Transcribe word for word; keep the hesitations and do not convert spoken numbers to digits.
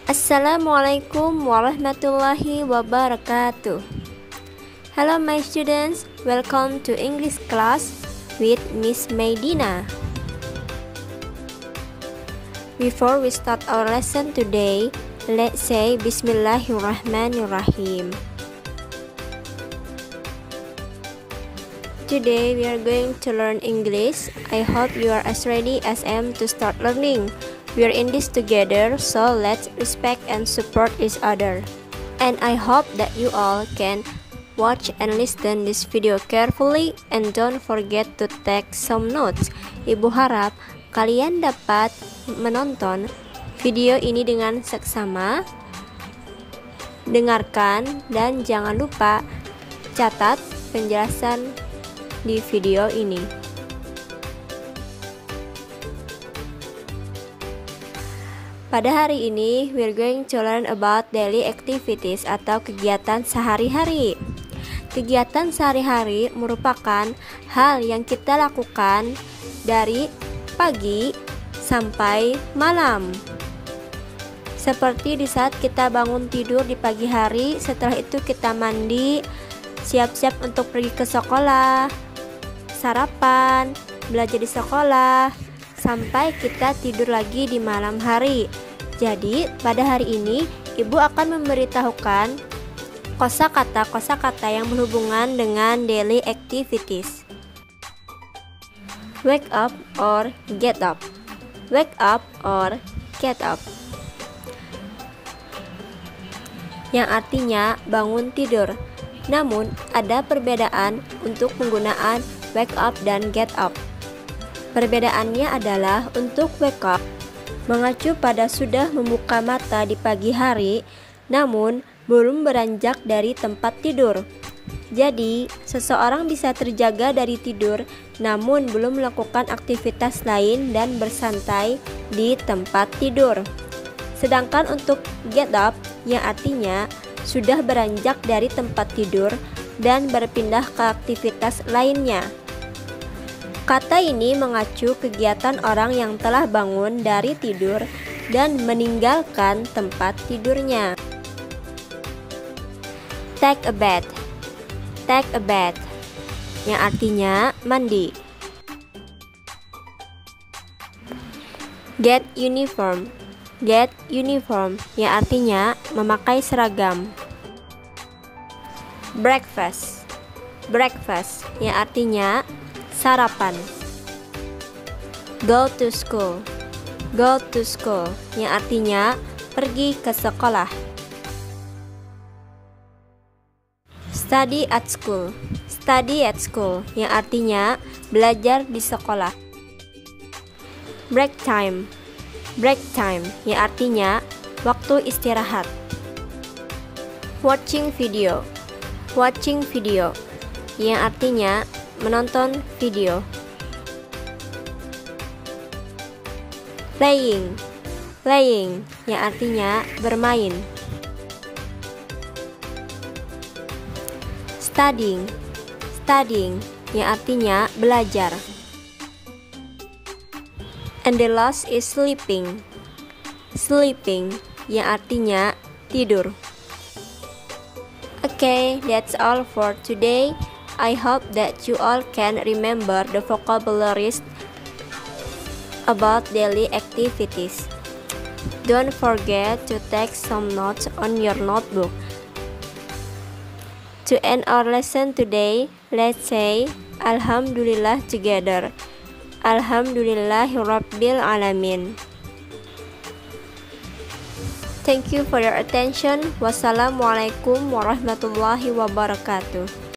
Assalamualaikum warahmatullahi wabarakatuh. Hello my students, welcome to English class with Miss Medina. Before we start our lesson today, let's say Bismillahirrahmanirrahim. Today we are going to learn English. I hope you are as ready as I am to start learning. We are in this together, so let's respect and support each other. And I hope that you all can watch and listen this video carefully and don't forget to take some notes. Ibu harap kalian dapat menonton video ini dengan seksama, dengarkan, dan jangan lupa catat penjelasan di video ini. Pada hari ini, we're going to learn about daily activities atau kegiatan sehari-hari. Kegiatan sehari-hari merupakan hal yang kita lakukan dari pagi sampai malam. Seperti di saat kita bangun tidur di pagi hari, setelah itu kita mandi, siap-siap untuk pergi ke sekolah, sarapan, belajar di sekolah, sampai kita tidur lagi di malam hari. Jadi, pada hari ini, Ibu akan memberitahukan kosakata-kosakata yang berhubungan dengan daily activities. Wake up or get up. Wake up or get up. Yang artinya bangun tidur. Namun, ada perbedaan untuk penggunaan wake up dan get up. Perbedaannya adalah untuk wake up mengacu pada sudah membuka mata di pagi hari, namun belum beranjak dari tempat tidur. Jadi, seseorang bisa terjaga dari tidur, namun belum melakukan aktivitas lain dan bersantai di tempat tidur. Sedangkan untuk get up, yang artinya sudah beranjak dari tempat tidur dan berpindah ke aktivitas lainnya. Kata ini mengacu kegiatan orang yang telah bangun dari tidur dan meninggalkan tempat tidurnya. Take a bath. Take a bath, yang artinya mandi. Get uniform. Get uniform, yang artinya memakai seragam. Breakfast. Breakfast, yang artinya sarapan. Go to school. Go to school, yang artinya pergi ke sekolah. Study at school. Study at school, yang artinya belajar di sekolah. Break time. Break time, yang artinya waktu istirahat. Watching video. Watching video, yang artinya menonton video. Playing. Playing, yang artinya bermain. Studying. Studying, yang artinya belajar. And the last is sleeping. Sleeping, yang artinya tidur. Okay, that's all for today. I hope that you all can remember the vocabularies about daily activities. Don't forget to take some notes on your notebook. To end our lesson today, let's say Alhamdulillah together. Alhamdulillahirabbil alamin. Thank you for your attention. Wassalamualaikum warahmatullahi wabarakatuh.